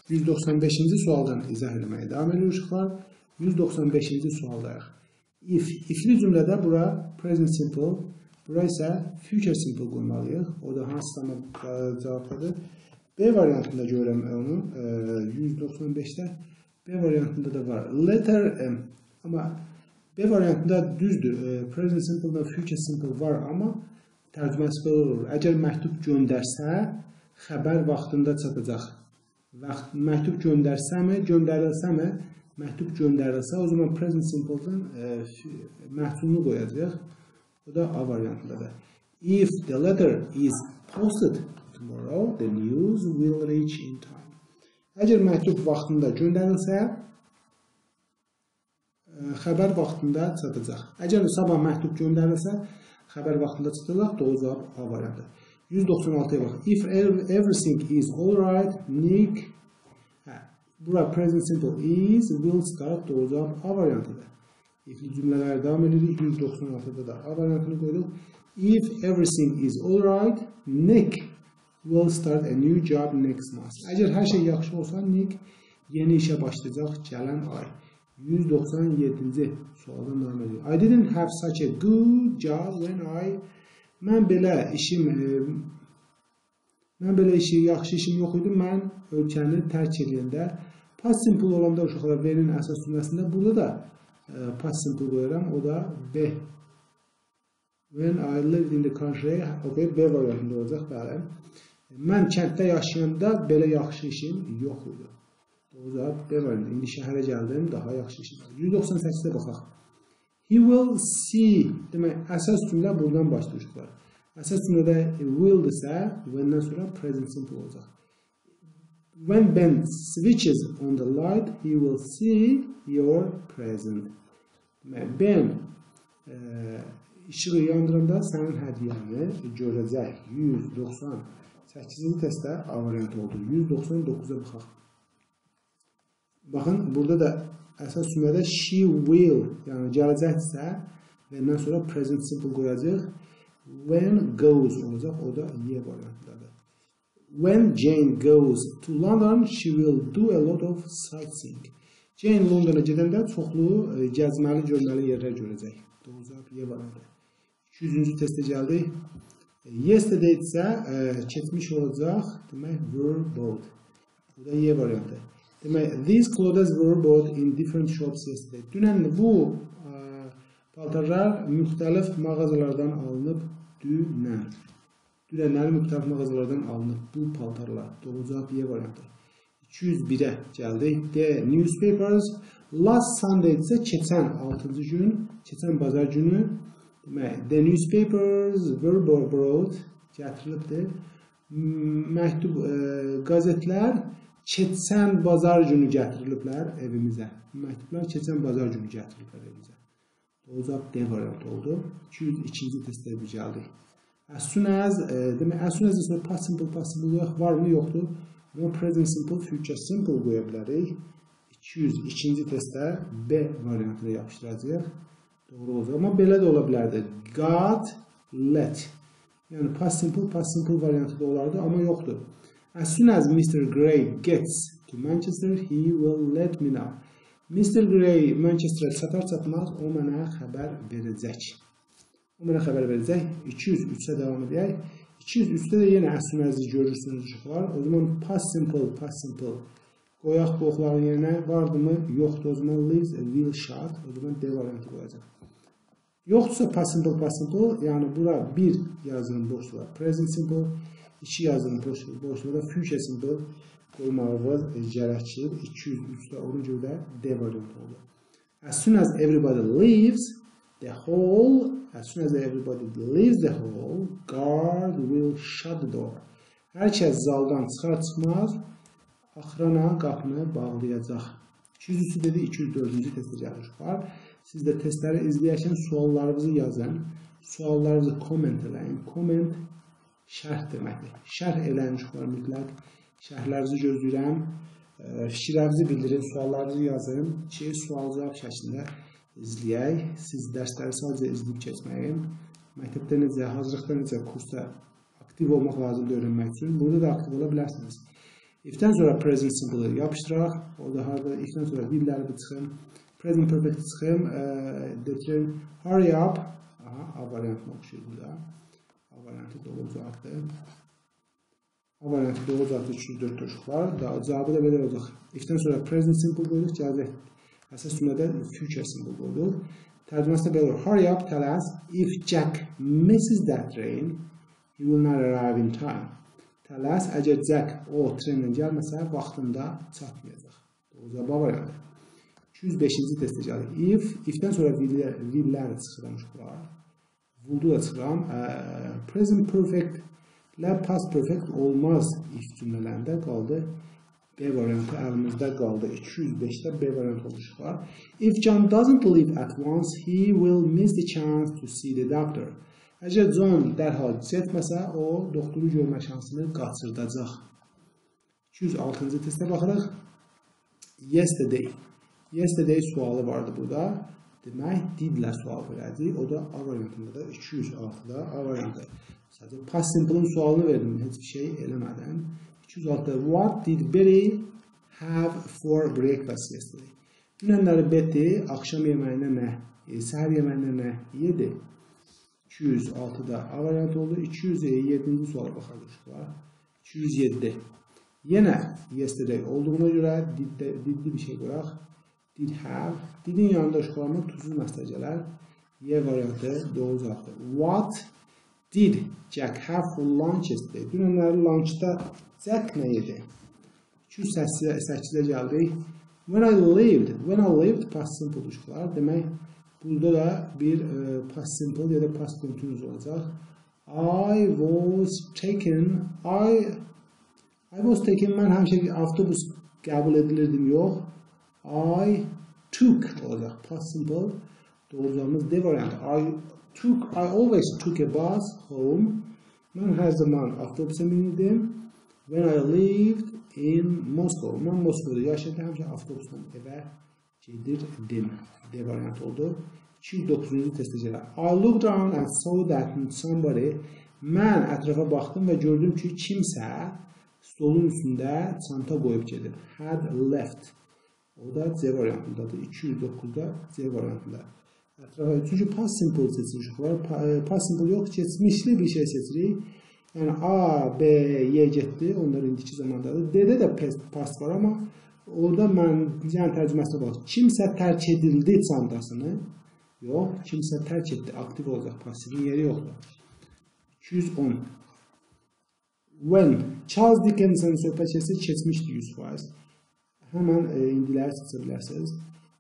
195-ci sualdan izah eləməyə davam edirik uşaqlar. 195-ci sualdayıq. Ifli cümlədə bura present simple, bura isə future simple qoymalıyıq. O da hansısa cavabdadır. B variantında görürəm onu. 195-də B variantında da var. Letter M. Amma B variantında düzdür. Present simple-da future simple var, amma tərcüməsi belə olur. Əgər məktub göndərsə, xəbər vaxtında çatacaq. Məktub göndərilsəmi, məktub göndərilsə, o zaman present simple-dan məhsulunu qoyacaq. O da A variantındadır. If the letter is posted tomorrow, the news will reach in time. Əgər məktub vaxtında göndərilsə, xəbər vaxtında çatacaq. Əgər sabah məktub göndərilsə, xəbər vaxtında çatacaq, doğru cavab A variantı. 196-ya bax. If everything is alright, Nick, bura present simple is, will start, doğru cavab A variantıdır. İfli cümlələri davam edirik. 196-da da A variantını qoyduq. If everything is alright, Nick will start a new job next month. Əgər hər şey yaxşı olsa, Nick yeni işə başlayacaq gələn ay. 197-ci sualdan davam edirik. I didn't have such a good job when mən belə yaxşı işim yox idi. Mən ölkəni tərk edəndə past simple olanda uşaqlar V-nin əsas cümləsində burada da past simple qoyuram. O da B. When I lived in the country, okay, B variantında olacaq, bəli. Mən kənddə yaşayanda belə yaxşı işim yox idi. Doğru cavab B variantında. İndi şəhərə gəldim, daha yaxşı işim var. 198-də baxaq. He will see, demək, əsas cümlə buradan başlayır. Əsas cümlədə will-dirsə, when-dən sonra present simple olacaq. When Ben switches on the light, he will see your present. Demək, Ben işığı yandıranda sənin hədiyyəni görəcək. 198-ci testdə A variantı oldu. 199-a baxaq. Baxın, burada da əsas cümlədə she will, yəni gələcəksə, və-dən sonra present simple qoyacaq. When goes olacaq, o da Y variantındadır. When Jane goes to London, she will do a lot of sightseeing. Jane Londona gedəndə çoxlu gəzməli, görməli yerlər görəcək. Doğru cavab Y variantı. 200-cü testə gəldik. Yesterday isə keçmiş olacaq, demək, were bought. Bu da Y variantı. Demək, these clothes were bought in different shops yesterday. Dünən bu paltarlar müxtəlif mağazalardan alınıb. Dünənləri müxtəlif mağazalardan alınıb bu paltarlar. Doğru cavab Y variantı. 201-ə gəldik. The newspapers last Sunday isə keçən 6-cı gün, keçən bazar günü. Demək, the newspapers were brought, gətirilibdir. Məktub, qazetlər keçən bazar günü gətiriliblər evimizə. Məktublar keçən bazar günü gətiriliblər evimizə. Doğru cavab D variantı oldu. 202-ci testdə bir gəldik. As soon as, demək, as soon as isə past simple var mı, yoxdur. Amma present simple, future simple qoya bilərik. 202-ci testdə B variantını yapışdıracaq. Doğru olacaq. Amma belə də ola bilərdi. Got, let. Yəni past simple variantı da olardı, amma yoxdur. As soon as Mr. Gray gets to Manchester, he will let me know. Mr. Gray Manchesterə çatar-çatmaz, o mənə xəbər verəcək. 203-ə devam edək. 203-də də yenə as soon as-i görürsünüz uşaqlar. O zaman past simple qoyaq bu oxların yerinə vardı mı? Yoxdur. O zaman lives, will, shot. O zaman D variantı qoyacaq. Yoxdursa past simple, yəni bura 1 yazının boşluğa present simple, 2 yazının boşluğa future simple qoymağımız gərəkdir. 203-də onun görə D variantı oldu. As soon as everybody leaves the hall, guard will shut the door. Hər kəs zaldan çıxar-çıxmaz, axrana qapını bağlayacaq. 203-ü dedi, 204-cü testə gəlir. Siz də testləri izləyərkən suallarınızı yazın. Suallarınızı komment eləyin. Komment şərh deməkdir. Şərh eləyin uşaqlar mütləq. Şərhlərinizi gözləyirəm. Fikirlərinizi bildirin, suallarınızı yazın ki, sual-cavab şəklində izləyək. Siz dərsləri sadəcə izləyib keçməyin. Məktəbdə necə, hazırlıqda necə, kursda aktiv olmaq lazımdır öyrənmək üçün. Burada da aktiv ola bilərsiniz. If'dən sonra present simple-ı yapışdıraq. Orada harada if'dən sonra will-ləri çıxım. Present perfect çıxım. Getirin hurry up. Aha, A variantına oxşuyur burada. A variantı doğru cavabdır. A variantı doğru cavabdır. 304 coşuq var. Cavabı da belə olacaq. If'dən sonra present simple qoyduq. Gələcək. Əsas cümlədə future simple qoyduq. Tərcüməsi də belə olur. Hurry up, tell us if Jack misses that train, he will not arrive in time. Tell us, əgər Jack o trenlə gəlməsə, vaxtında çatmayacaq. Doğru cavab variantı. 205-ci testə gəlir. If-dən sonra will-lər çıxıram uşaqlar. Will-du da çıxıram. Present perfect ilə past perfect olmaz if cümlələrində qaldı. B variantı əlimizdə qaldı. 205-də B variantı oluşlar. If John doesn't leave at once, he will miss the chance to see the doctor. Əgər John dərhal getməsə, o doktoru görmə şansını qaçırdacaq. 206-cı testə baxırıq. Yesterday. Yesterday sualı vardı burada. Demək, didlər sual verəcək. O da A variantında da 206-da A variantı. Sadəcə past simple-ın sualını verdim. Heç bir şey eləmədən. 206. What did Betty have for breakfast yesterday? Dünənləri Betty axşam yeməyinə nə, səhər yeməyinə nə yedi? 206-da A variantı oldu. 207-ci suala baxarıq. 207. Yenə yesterday olduğuna görə didli bir şey qoyaq. Did have. Didin yanında uşaqlarına tuzlu məsələ gələr. Y variantı doğru cavabdır. What did Jack have for lunch yesterday? Dünənləri lunchda Jack nə yedi? 208-də gəldik. When I lived past simple uşaqlar. Demək, burada da bir past simple ya da past continuous olacaq. I was taken, mən həmişə avtobus qəbul edilirdim, yox. I took olacaq. Past simple. Doğru cavabımız D variantı. I always took a bus home. Mən hər zaman avtobusa minirdim. When I lived in Moscow. Mən Moskovda yaşadım, həmişə avtobusla evə gedirdim. D variantı oldu. 209-cu testə gəlir. I looked around and saw that somebody. Mən ətrafa baxdım və gördüm ki, kimsə stolun üstündə çanta qoyub gedir. Had left. O da C variantındadır. 209-da C variantında. Çünki past simple seçirik. Past simple yox, keçmişli bir şey seçirik. Yəni A, B, Y getdi. Onlar indiki zamandadır. D-də də past var, amma orada mən tərcüməsinə baxdım. Kimsə tərk edildi çantasını. Yox, kimsə tərk etdi. Aktiv olacaq. Pasivin yeri yoxdur. 210. When Charles Dickens'ın söhbət keçmişdi 100%. Həmən indiləri seçə bilərsiniz.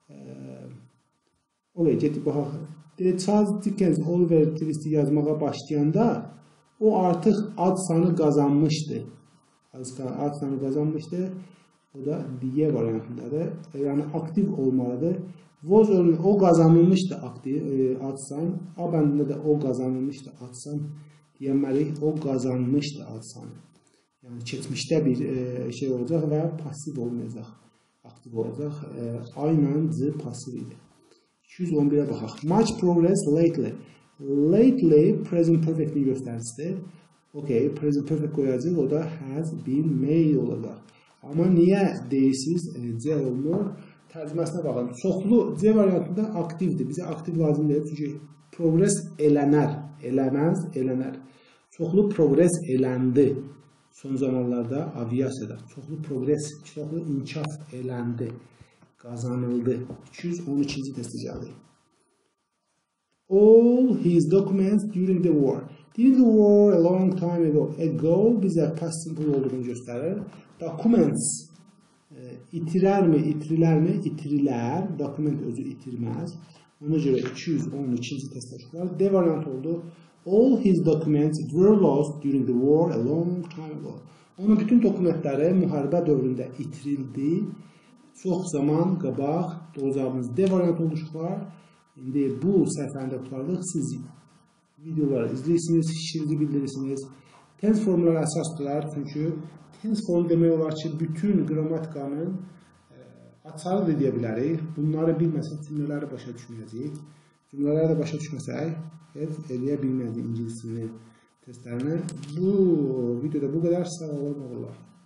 Olay, getib baxaq. Charles Dickens Oliver Twist'i yazmağa başlayanda o artıq ad sanı qazanmışdı. Ad sanı qazanmışdı. O da D variantındadır. Yəni aktiv olmalıdır. Was o qazanılmışdı ad san. A bəndində də o qazanılmışdı ad san. Deyəməliyik, o qazanmışdı ad sanı. Yəni keçmişdə bir şey olacaq və pasiv olmayacaq. Aktiv olacaq. A ilə C pasiv idi. 211-ə baxaq. Much progress lately. Lately present perfect-in göstəricisidir. Okay, present perfect qoyacaq. O da has been made olacaq. Amma niyə deyilsiz C olmur? Tərcüməsinə baxın. Çoxlu C variantında aktivdir. Bizə aktiv lazım deyil. Çünki progress elənər. Eləməz, elənər. Çoxlu progress eləndi. Son zamanlarda aviasiyada. Çoxlu progress, çoxlu inkişaf eləndi. Qazanıldı. 212-ci testə gəldik. All his documents during the war. During the war a long time ago. Ago bizə past simple olduğunu göstərir. Documents itirərmi, itirilərmi? İtirilər. Document özü itirməz. Ona görə 212-ci testə çıxlar. D variantı oldu. All his documents were lost during the war a long time ago. Onun bütün dokumentləri müharibə dövründə itirildi. Çox zaman qabaq. Doğru cavabımız D variantı oluşlar. İndi bu səhifəndə tutarlıq. Siz videoları izləyirsiniz, şirdi bildirirsiniz. Tense formları əsasdırlar. Çünki tense form demək olar ki, bütün qrammatikanın açarı deyə bilərik. Bunları bilməsək cümlələri başa düşməyəcəyik. Cümlələri də başa düşməsək, eləyə bilməyəcəyik ingilisini testlərini. Bu videoda bu qədər. Sağ olun, oğullar.